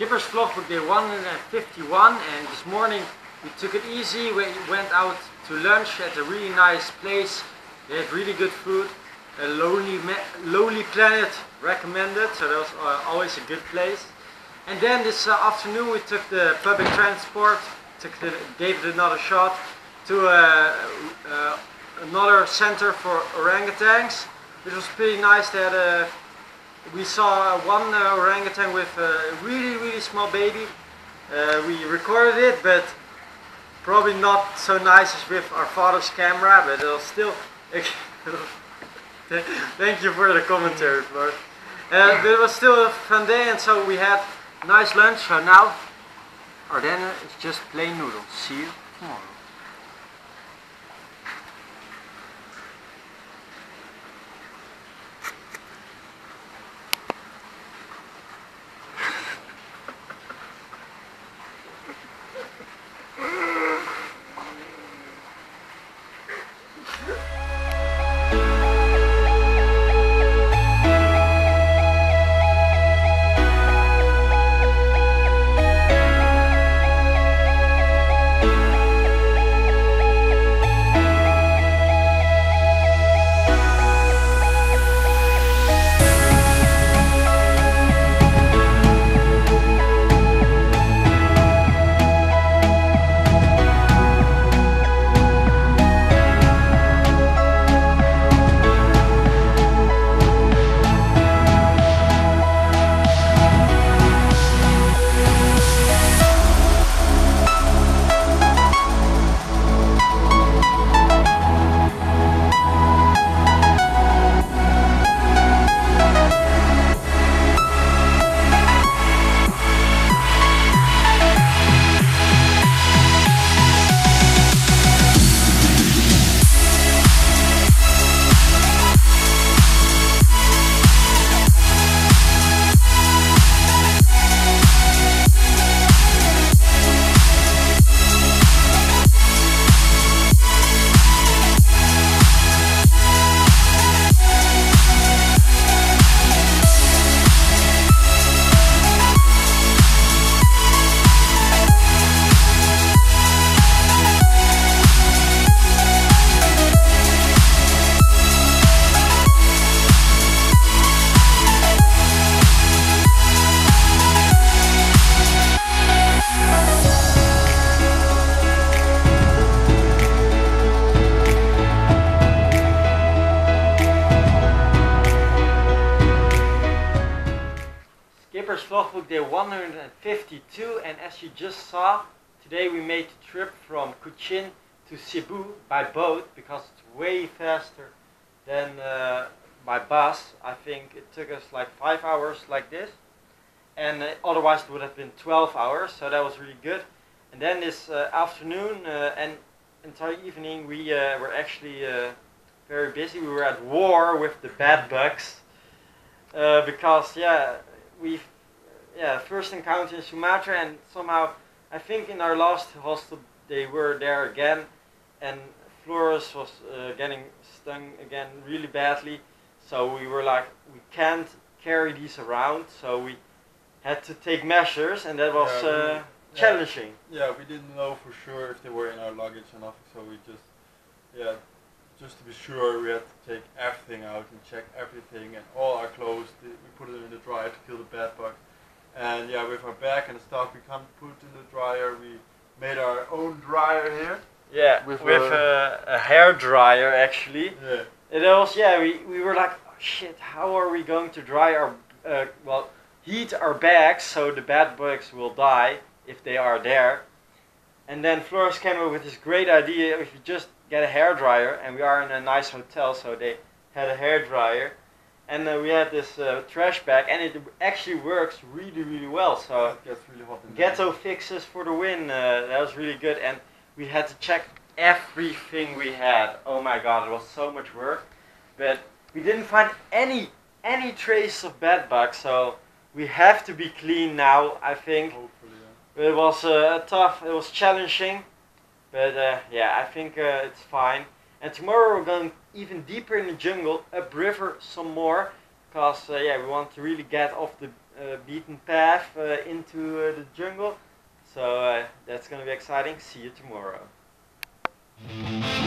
Skipper's Vlogbook Day 151, and this morning we took it easy. We went out to lunch at a really nice place. They had really good food. Lonely Planet recommended, so that was always a good place. And then this afternoon we took the public transport, gave it another shot to another center for orangutans, which was pretty nice. They had we saw one orangutan with a really small baby. We recorded it, but probably not so nice as with our father's camera, but it was still... Thank you for the commentary, Floor. But it was still a fun day, and so we had a nice lunch. So now our dinner is just plain noodles. See you tomorrow. Skipper's Vlogbook Day 152, and as you just saw, today we made the trip from Cochin to Cebu by boat because it's way faster than by bus. I think it took us like 5 hours like this, and otherwise it would have been 12 hours, so that was really good. And then this afternoon and entire evening we were actually very busy. We were at war with the bed bugs because first encounter in Sumatra, and somehow I think in our last hostel they were there again, and Floris was getting stung again really badly. So we were like, we can't carry these around, so we had to take measures, and that was challenging. Yeah, we didn't know for sure if they were in our luggage or nothing, so we just to be sure, we had to take everything out and check everything, and all our clothes, we put them in the dryer to kill the bed bug. And yeah, with our bag and stuff we can't put in the dryer, we made our own dryer here. Yeah, with a hair dryer actually. Yeah. It was, we were like, oh shit, how are we going to dry our, heat our bags so the bed bugs will die if they are there. And then Floris came up with this great idea, if you just get a hair dryer, and we are in a nice hotel, so they had a hair dryer. And we had this trash bag, and it actually works really well. So it gets really hot in ghetto fixes for the win. That was really good, and we had to check everything we had. Oh my god, it was so much work, but we didn't find any trace of bed bugs. So we have to be clean now, I think. Hopefully, yeah. But it was tough. It was challenging, but yeah, I think it's fine. And tomorrow we're going even deeper in the jungle, upriver some more, because yeah, we want to really get off the beaten path into the jungle. So that's gonna be exciting. See you tomorrow.